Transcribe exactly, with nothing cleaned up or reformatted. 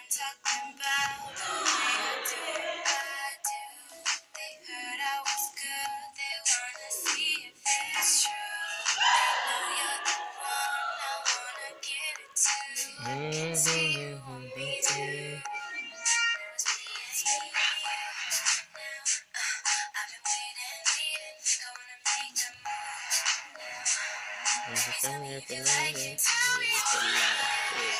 talking about the way I do what I do. They heard I was good, they wanna see if it's true. They know you're the one I wanna give it to. I can see you want me too. It was me and you now. Uh, I've been waiting, waiting, think I wanna make the move now. Baby, tell me if you like it, tell me if you like it.